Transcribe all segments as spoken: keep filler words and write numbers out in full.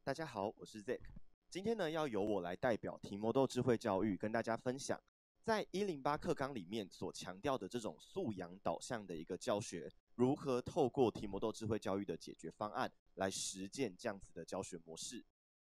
大家好，我是 Zack。今天呢，要由我来代表提摩豆智慧教育跟大家分享，在一零八课纲里面所强调的这种素养导向的一个教学，如何透过提摩豆智慧教育的解决方案来实践这样子的教学模式。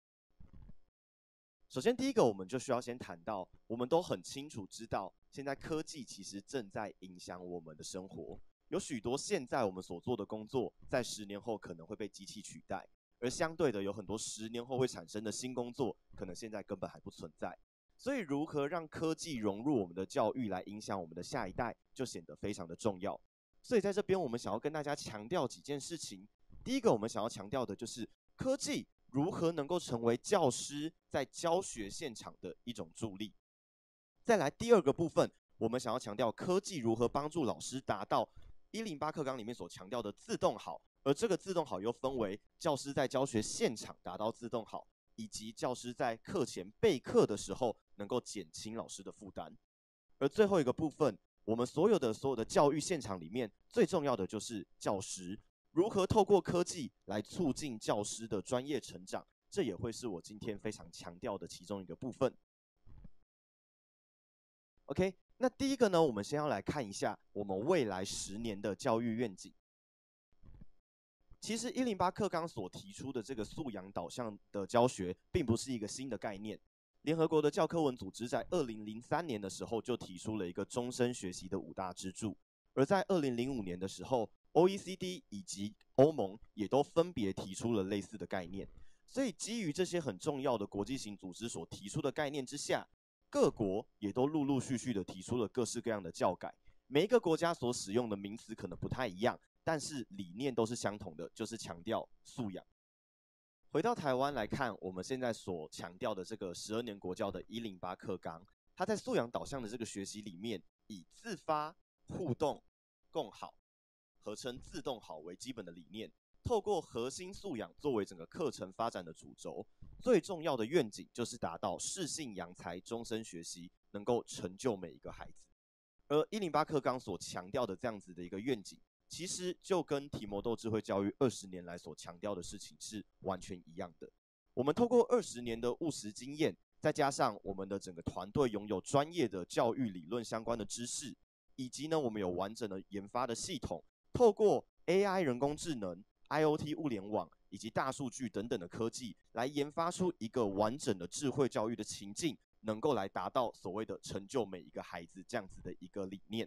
首先，第一个我们就需要先谈到，我们都很清楚知道，现在科技其实正在影响我们的生活，有许多现在我们所做的工作，在十年后可能会被机器取代。而相对的，有很多十年后会产生的新工作，可能现在根本还不存在。所以，如何让科技融入我们的教育，来影响我们的下一代，就显得非常的重要。所以，在这边我们想要跟大家强调几件事情。第一个，我们想要强调的就是科技如何能够成为教师在教学现场的一种助力。再来，第二个部分，我们想要强调科技如何帮助老师达到一零八课纲里面所强调的自动好。而这个自动好又分为教师在教学现场达到自动好，以及教师在课前备课的时候能够减轻老师的负担。而最后一个部分，我们所有的所有的教育现场里面，最重要的就是教师如何透过科技来促进教师的专业成长，这也会是我今天非常强调的其中一个部分。OK， 那第一个呢，我们先要来看一下我们未来十年的教育愿景。其实一零八课纲所提出的这个素养导向的教学，并不是一个新的概念。联合国的教科文组织在二零零三年的时候就提出了一个终身学习的五大支柱，而在二零零五年的时候 ，O E C D 以及欧盟也都分别提出了类似的概念。所以基于这些很重要的国际型组织所提出的概念之下，各国也都陆陆续续的提出了各式各样的教改。每一个国家所使用的名词可能不太一样，但是理念都是相同的，就是强调素养。回到台湾来看，我们现在所强调的这个十二年国教的一零八课纲，它在素养导向的这个学习里面，以自发、互动、共好，合称自动好为基本的理念，透过核心素养作为整个课程发展的主轴，最重要的愿景就是达到适性扬才、终身学习，能够成就每一个孩子。而一零八课纲所强调的这样子的一个愿景，其实就跟提摩豆智慧教育二十年来所强调的事情是完全一样的。我们透过二十年的务实经验，再加上我们的整个团队拥有专业的教育理论相关的知识，以及呢我们有完整的研发的系统，透过 A I 人工智能、I O T 物联网以及大数据等等的科技，来研发出一个完整的智慧教育的情境，能够来达到所谓的成就每一个孩子这样子的一个理念。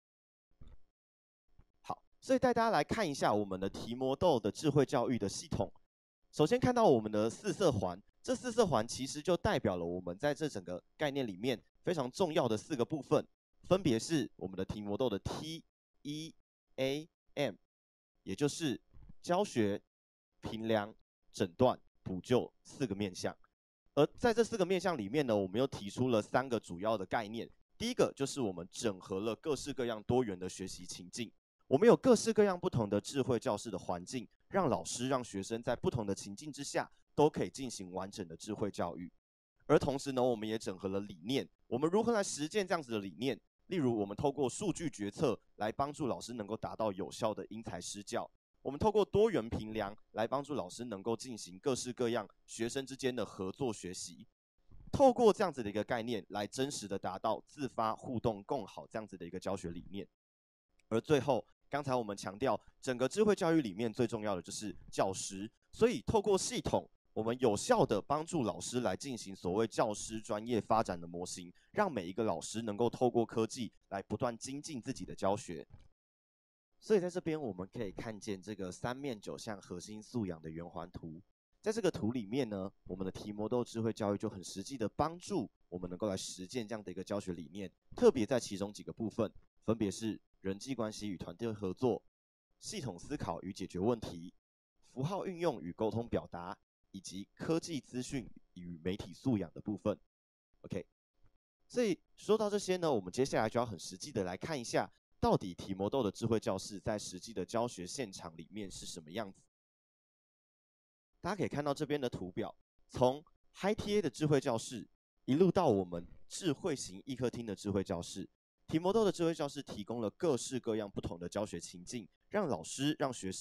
好，所以带大家来看一下我们的提摩豆的智慧教育的系统。首先看到我们的四色环，这四色环其实就代表了我们在这整个概念里面非常重要的四个部分，分别是我们的提摩豆的 T E A M， 也就是教学、评量、诊断、补救四个面向。而在这四个面向里面呢，我们又提出了三个主要的概念。第一个就是我们整合了各式各样多元的学习情境，我们有各式各样不同的智慧教室的环境，让老师、让学生在不同的情境之下都可以进行完整的智慧教育。而同时呢，我们也整合了理念，我们如何来实践这样子的理念？例如，我们透过数据决策来帮助老师能够达到有效的因材施教。我们透过多元评量来帮助老师能够进行各式各样学生之间的合作学习，透过这样子的一个概念来真实的达到自发、互动、共好这样子的一个教学理念。而最后，刚才我们强调整个智慧教育里面最重要的就是教师，所以透过系统，我们有效的帮助老师来进行所谓教师专业发展的模型，让每一个老师能够透过科技来不断精进自己的教学。所以在这边我们可以看见这个三面九项核心素养的圆环图。在这个图里面呢，我们的提摩豆智慧教育就很实际的帮助我们能够来实践这样的一个教学理念，特别在其中几个部分，分别是人际关系与团队合作、系统思考与解决问题、符号运用与沟通表达，以及科技资讯与媒体素养的部分。OK， 所以说到这些呢，我们接下来就要很实际的来看一下，到底提摩豆的智慧教室在实际的教学现场里面是什么样子。大家可以看到这边的图表，从 High T A 的智慧教室一路到我们智慧型易客厅的智慧教室，提摩豆的智慧教室提供了各式各样不同的教学情境，让老师、让学生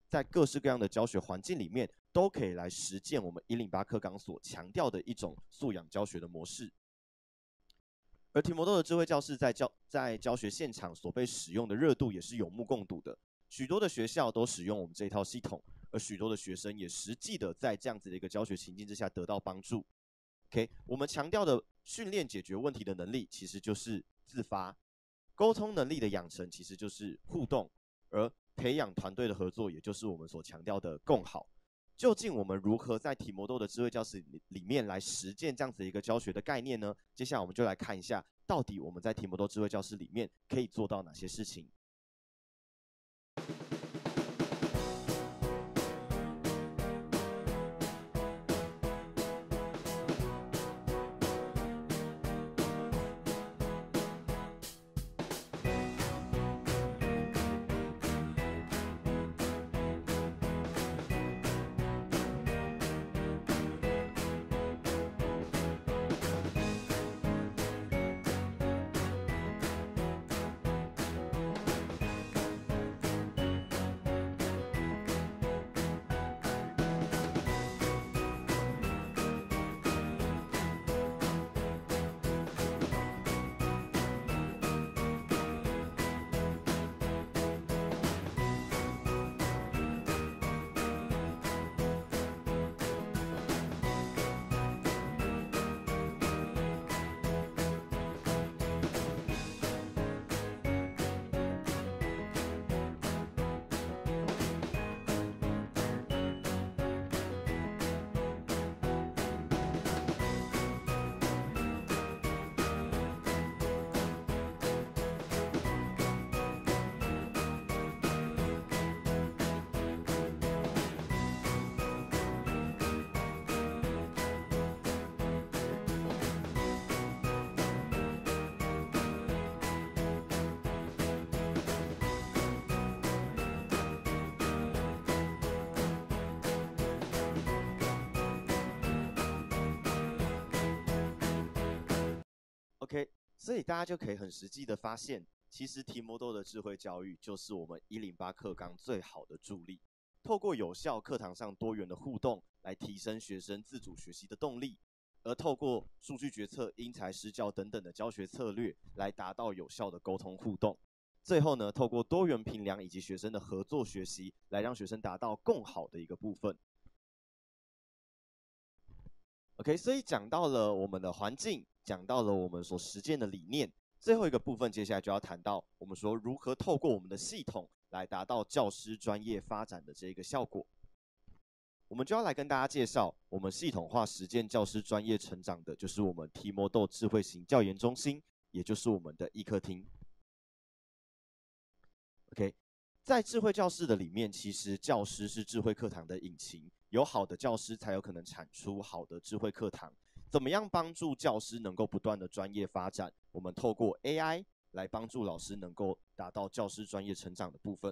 在各式各样的教学环境里面，都可以来实践我们一零八课纲所强调的一种素养教学的模式。而提摩豆的智慧教室在教在教学现场所被使用的热度也是有目共睹的，许多的学校都使用我们这一套系统，而许多的学生也实际的在这样子的一个教学情境之下得到帮助。OK， 我们强调的训练解决问题的能力，其实就是自发；沟通能力的养成，其实就是互动；而培养团队的合作，也就是我们所强调的共好。究竟我们如何在提摩豆的智慧教室里面来实践这样子一个教学的概念呢？接下来我们就来看一下，到底我们在提摩豆智慧教室里面可以做到哪些事情。OK， 所以大家就可以很实际的发现，其实提摩豆的智慧教育就是我们一零八课纲最好的助力。透过有效课堂上多元的互动，来提升学生自主学习的动力；而透过数据决策、因材施教等等的教学策略，来达到有效的沟通互动。最后呢，透过多元评量以及学生的合作学习，来让学生达到更好的一个部分。OK， 所以讲到了我们的环境，讲到了我们所实践的理念，最后一个部分，接下来就要谈到我们说如何透过我们的系统来达到教师专业发展的这个效果。我们就要来跟大家介绍我们系统化实践教师专业成长的，就是我们提摩豆智慧型教研中心，也就是我们的易课厅。OK， 在智慧教室的里面，其实教师是智慧课堂的引擎。有好的教师，才有可能产出好的智慧课堂。怎么样帮助教师能够不断的专业发展？我们透过 A I 来帮助老师能够达到教师专业成长的部分。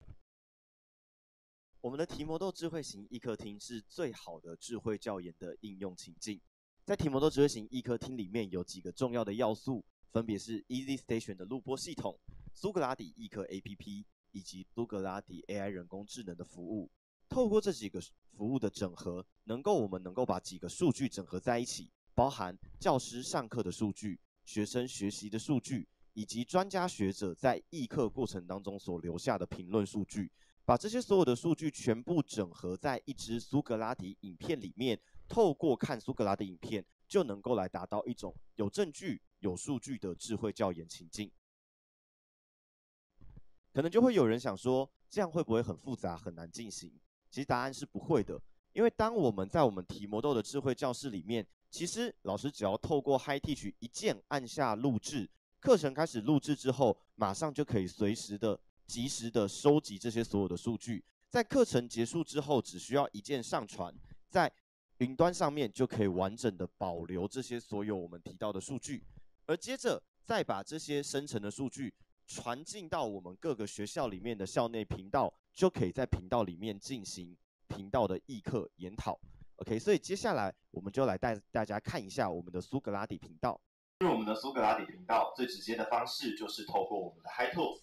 我们的提摩豆智慧型易课厅是最好的智慧教研的应用情境。在提摩豆智慧型易课厅里面有几个重要的要素，分别是 Easy Station 的录播系统、苏格拉底易课 A P P 以及苏格拉底 A I 人工智能的服务。透过这几个服务的整合，能够我们能够把几个数据整合在一起，包含教师上课的数据、学生学习的数据，以及专家学者在议课过程当中所留下的评论数据，把这些所有的数据全部整合在一支苏格拉底影片里面，透过看苏格拉底影片，就能够来达到一种有证据、有数据的智慧教研情境。可能就会有人想说，这样会不会很复杂、很难进行？其实答案是不会的，因为当我们在我们提摩豆的智慧教室里面，其实老师只要透过 HiTeach 一键按下录制，课程开始录制之后，马上就可以随时的、及时的收集这些所有的数据，在课程结束之后，只需要一键上传，在云端上面就可以完整的保留这些所有我们提到的数据，而接着再把这些生成的数据传进到我们各个学校里面的校内频道，就可以在频道里面进行频道的议课研讨。OK， 所以接下来我们就来带大家看一下我们的苏格拉底频道。入我们的苏格拉底频道最直接的方式就是透过我们的 HiTools。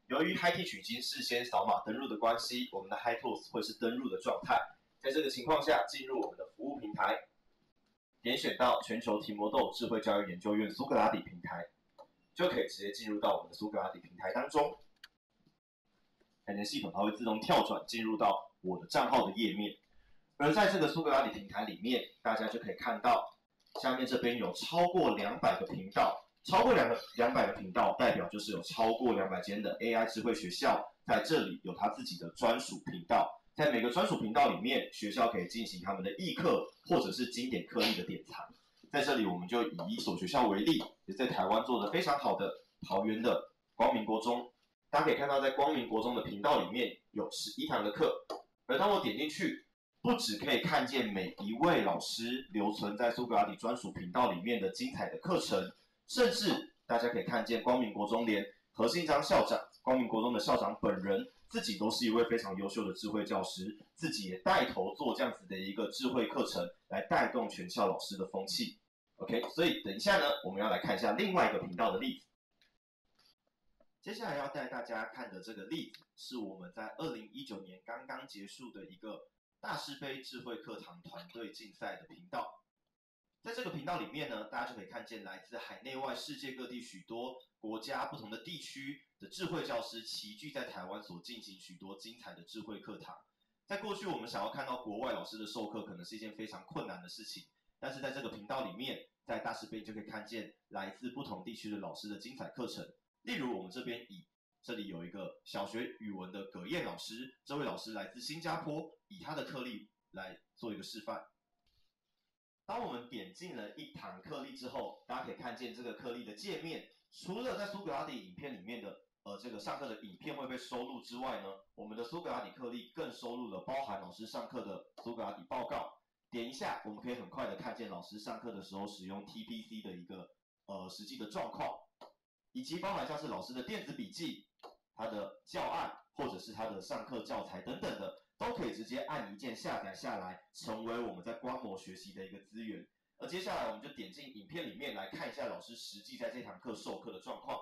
由于 HiTeach 已经事先扫码登录的关系，我们的 HiTools 会是登录的状态。在这个情况下，进入我们的服务平台，点选到全球提摩豆智慧教育研究院苏格拉底平台，就可以直接进入到我们的苏格拉底平台当中。看见系统它会自动跳转进入到我的账号的页面。而在这个苏格拉底平台里面，大家就可以看到下面这边有超过两百个频道。超过两个两百个频道，代表就是有超过两百间的 A I 智慧学校在这里有它自己的专属频道。在每个专属频道里面，学校可以进行他们的议课或者是经典课例的典藏。在这里，我们就以一所学校为例，也在台湾做的非常好的桃园的光明国中。大家可以看到，在光明国中的频道里面有十一堂的课，而当我点进去，不只可以看见每一位老师留存在苏格拉底专属频道里面的精彩的课程。甚至大家可以看见，光明国中连何信章校长，光明国中的校长本人自己都是一位非常优秀的智慧教师，自己也带头做这样子的一个智慧课程，来带动全校老师的风气。OK， 所以等一下呢，我们要来看一下另外一个频道的例子。接下来要带大家看的这个例子，是我们在二零一九年刚刚结束的一个大师杯智慧课堂团队竞赛的频道。在这个频道里面呢，大家就可以看见来自海内外世界各地许多国家不同的地区的智慧教师齐聚在台湾所进行许多精彩的智慧课堂。在过去我们想要看到国外老师的授课可能是一件非常困难的事情，但是在这个频道里面，在大师杯就可以看见来自不同地区的老师的精彩课程。例如我们这边以这里有一个小学语文的葛燕老师，这位老师来自新加坡，以他的课例来做一个示范。当我们点进了一堂课例之后，大家可以看见这个课例的界面，除了在苏格拉底影片里面的呃这个上课的影片会被收录之外呢，我们的苏格拉底课例更收录了包含老师上课的苏格拉底报告。点一下，我们可以很快的看见老师上课的时候使用 T P C 的一个呃实际的状况，以及包含像是老师的电子笔记、他的教案或者是他的上课教材等等的。都可以直接按一键下载下来，成为我们在观摩学习的一个资源。而接下来我们就点进影片里面来看一下老师实际在这堂课授课的状况。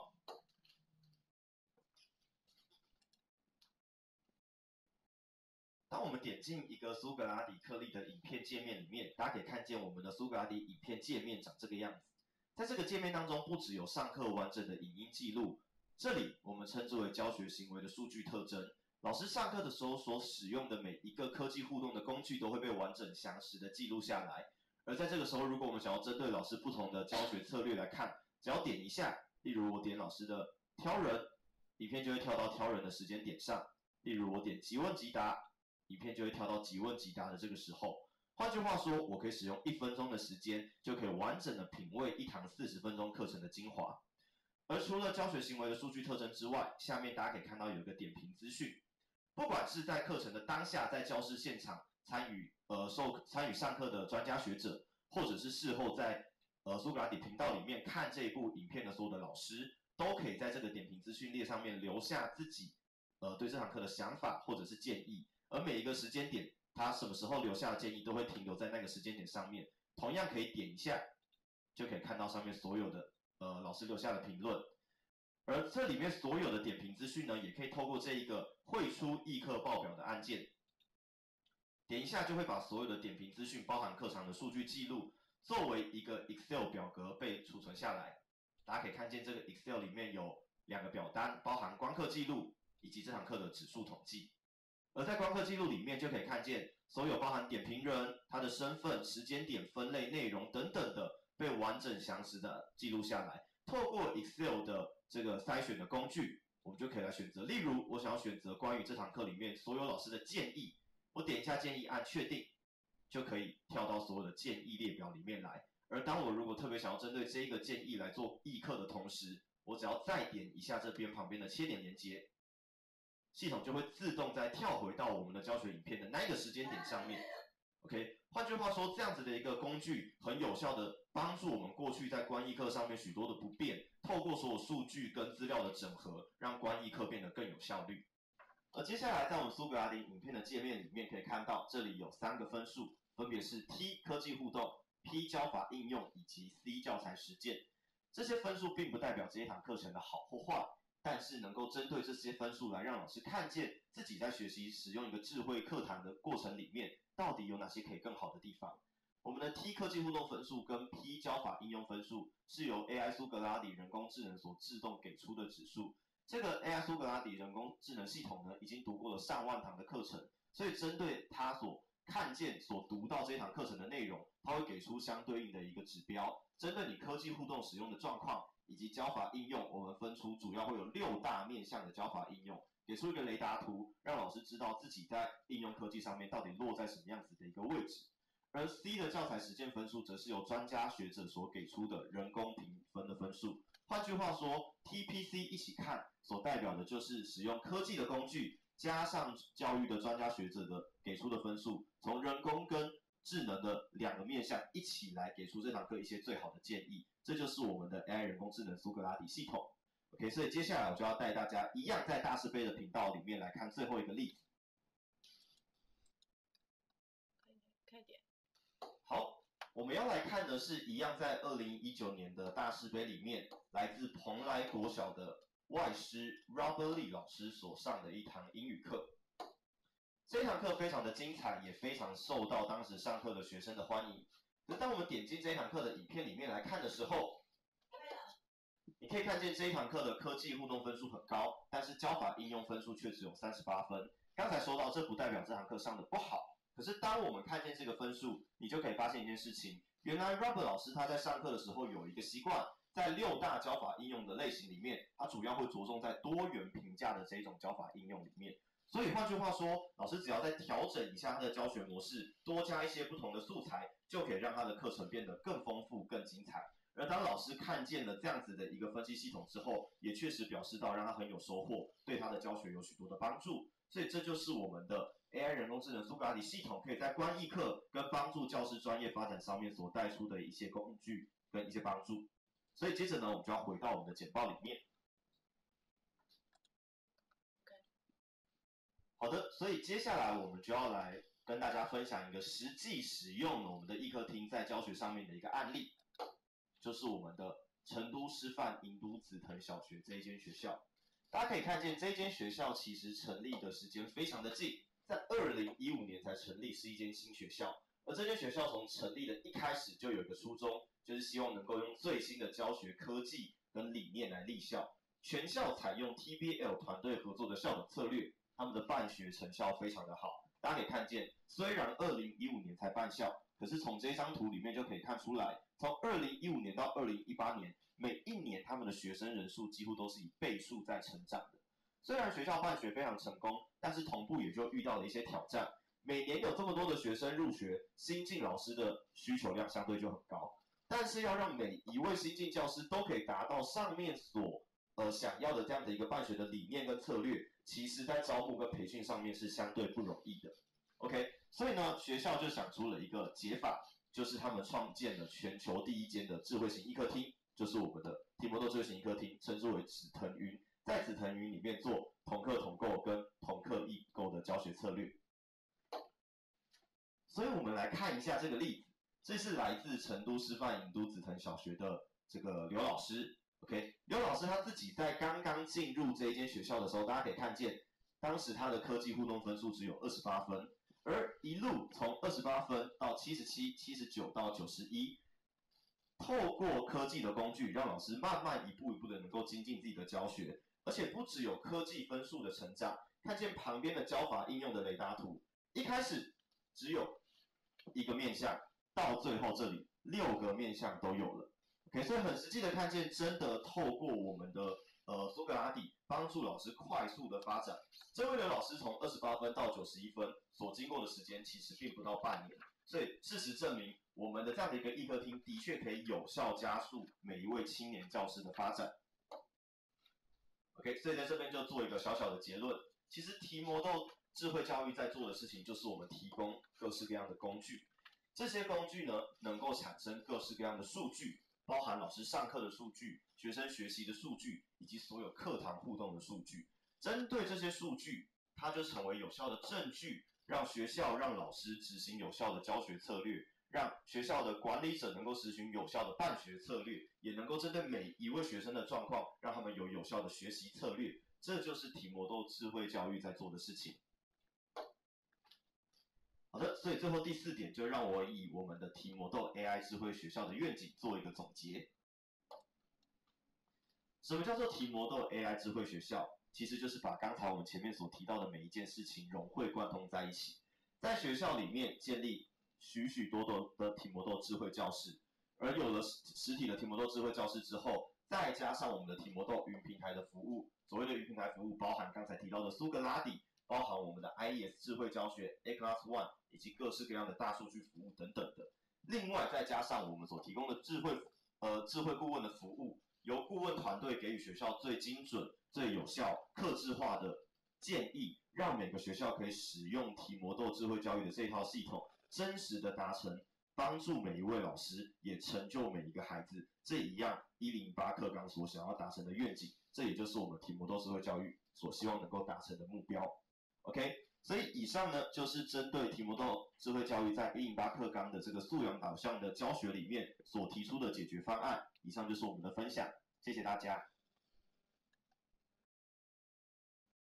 当我们点进一个苏格拉底课例的影片界面里面，大家可以看见我们的苏格拉底影片界面长这个样子。在这个界面当中，不只有上课完整的影音记录，这里我们称之为教学行为的数据特征。老师上课的时候所使用的每一个科技互动的工具都会被完整详实的记录下来。而在这个时候，如果我们想要针对老师不同的教学策略来看，只要点一下，例如我点老师的挑人，影片就会跳到挑人的时间点上；例如我点即问即答，影片就会跳到即问即答的这个时候。换句话说，我可以使用一分钟的时间，就可以完整的品味一堂四十分钟课程的精华。而除了教学行为的数据特征之外，下面大家可以看到有一个点评资讯。不管是在课程的当下，在教室现场参与呃受参与上课的专家学者，或者是事后在呃苏格拉底频道里面看这一部影片的所有的老师，都可以在这个点评资讯列上面留下自己呃对这堂课的想法或者是建议。而每一个时间点，他什么时候留下的建议都会停留在那个时间点上面，同样可以点一下，就可以看到上面所有的呃老师留下的评论。而这里面所有的点评资讯呢，也可以透过这一个汇出议课报表的按键，点一下就会把所有的点评资讯，包含课堂的数据记录，作为一个 Excel 表格被储存下来。大家可以看见这个 Excel 里面有两个表单，包含观课记录以及这堂课的指数统计。而在观课记录里面就可以看见所有包含点评人、他的身份、时间点、分类、内容等等的被完整详实的记录下来。透过 Excel 的这个筛选的工具，我们就可以来选择。例如，我想要选择关于这堂课里面所有老师的建议，我点一下建议按确定，就可以跳到所有的建议列表里面来。而当我如果特别想要针对这一个建议来做议课的同时，我只要再点一下这边旁边的切点连接，系统就会自动再跳回到我们的教学影片的那一个时间点上面。OK， 换句话说，这样子的一个工具很有效的帮助我们过去在观议课上面许多的不便，透过所有数据跟资料的整合，让观议课变得更有效率。而接下来在我们苏格拉底影片的界面里面可以看到，这里有三个分数，分别是 T 科技互动、P 教法应用以及 C 教材实践。这些分数并不代表这一堂课程的好或坏， 但是能够针对这些分数来让老师看见自己在学习使用一个智慧课堂的过程里面，到底有哪些可以更好的地方。我们的 T 科技互动分数跟 P 教法应用分数是由 A I 苏格拉底人工智能所自动给出的指数。这个 A I 苏格拉底人工智能系统呢，已经读过了上万堂的课程，所以针对它所看见、所读到这堂课程的内容，它会给出相对应的一个指标。针对你科技互动使用的状况以及教法应用，我们分出主要会有六大面向的教法应用，给出一个雷达图，让老师知道自己在应用科技上面到底落在什么样子的一个位置。而 C 的教材实践分数则是由专家学者所给出的人工评分的分数。换句话说 ，T P C 一起看所代表的就是使用科技的工具加上教育的专家学者的给出的分数，从人工跟智能的两个面向一起来给出这堂课一些最好的建议。这就是我们的 A I 人工智能苏格拉底系统。OK， 所以接下来我就要带大家一样在大师杯的频道里面来看最后一个例子。 可以点。 好，我们要来看的是一样在二零一九年的大师杯里面，来自蓬莱国小的外师 Robert Lee 老师所上的一堂英语课。这堂课非常的精彩，也非常受到当时上课的学生的欢迎。可是当我们点进这堂课的影片里面来看的时候，你可以看见这一堂课的科技互动分数很高，但是教法应用分数却只有三十八分。刚才说到，这不代表这堂课上的不好。可是当我们看见这个分数，你就可以发现一件事情，原来 Robert 老师他在上课的时候有一个习惯，在六大教法应用的类型里面，他主要会着重在多元评价的这种教法应用里面。所以换句话说，老师只要再调整一下他的教学模式，多加一些不同的素材，就可以让他的课程变得更丰富、更精彩。而当老师看见了这样子的一个分析系统之后，也确实表示到让他很有收获，对他的教学有许多的帮助。所以这就是我们的 A I 人工智能苏格拉底系统可以在观译课跟帮助教师专业发展上面所带出的一些工具跟一些帮助。所以接着呢，我们就要回到我们的简报里面。好的，所以接下来我们就要来跟大家分享一个实际使用我们的易课厅在教学上面的一个案例，就是我们的成都师范营都紫藤小学这一间学校。大家可以看见，这一间学校其实成立的时间非常的近，在二零一五年才成立，是一间新学校。而这间学校从成立的一开始就有一个初衷，就是希望能够用最新的教学科技跟理念来立校。全校采用 T B L 团队合作的校本策略，他们的办学成效非常的好。大家可以看见，虽然二零一五年才办校，可是从这张图里面就可以看出来，从二零一五年到二零一八年，每一年他们的学生人数几乎都是以倍数在成长的。虽然学校办学非常成功，但是同步也就遇到了一些挑战。每年有这么多的学生入学，新进老师的需求量相对就很高。但是要让每一位新进教师都可以达到上面所呃想要的这样的一个办学的理念跟策略，其实在招募跟培训上面是相对不容易的。OK， 所以呢，学校就想出了一个解法，就是他们创建了全球第一间的智慧型易课厅，就是我们的提摩豆智慧型易课厅，称之为紫藤云，在紫藤云里面做同课同构跟同课异构的教学策略。所以我们来看一下这个例子，这是来自成都师范营都紫藤小学的这个刘老师。OK， 刘老师他自己在刚刚进入这一间学校的时候，大家可以看见，当时他的科技互动分数只有二十八分，而一路从二十八分到七十七、七十九到九十一，透过科技的工具，让老师慢慢一步一步的能够精进自己的教学，而且不只有科技分数的成长，看见旁边的教法应用的雷达图，一开始只有一个面向，到最后这里六个面向都有了。OK， 所以很实际的看见，真的透过我们的呃苏格拉底帮助老师快速的发展。这位刘老师从二十八分到九十一分所经过的时间其实并不到半年，所以事实证明，我们的这样的一个易课厅的确可以有效加速每一位青年教师的发展。OK， 所以在这边就做一个小小的结论，其实提摩豆智慧教育在做的事情，就是我们提供各式各样的工具，这些工具呢能够产生各式各样的数据。包含老师上课的数据、学生学习的数据，以及所有课堂互动的数据。针对这些数据，它就成为有效的证据，让学校、让老师执行有效的教学策略， 让学校的管理者能够实行有效的办学策略，也能够针对每一位学生的状况，让他们有有效的学习策略。这就是提摩豆智慧教育在做的事情。好的，所以最后第四点就让我以我们的提摩豆 A I 智慧学校的愿景做一个总结。什么叫做提摩豆 A I 智慧学校？其实就是把刚才我们前面所提到的每一件事情融会贯通在一起，在学校里面建立许许多多的提摩豆智慧教室，而有了实体的提摩豆智慧教室之后，再加上我们的提摩豆云平台的服务，所谓的云平台服务包含刚才提到的苏格拉底，包含我们的 I E S 智慧教学 A Class One 以及各式各样的大数据服务等等的。另外再加上我们所提供的智慧呃智慧顾问的服务，由顾问团队给予学校最精准、最有效、客制化的建议，让每个学校可以使用提摩豆智慧教育的这套系统，真实的达成帮助每一位老师，也成就每一个孩子，这一样一零八课纲所想要达成的愿景，这也就是我们提摩豆智慧教育所希望能够达成的目标。OK， 所以以上呢就是针对提摩豆智慧教育在一零八课纲的这个素养导向的教学里面所提出的解决方案。以上就是我们的分享，谢谢大家。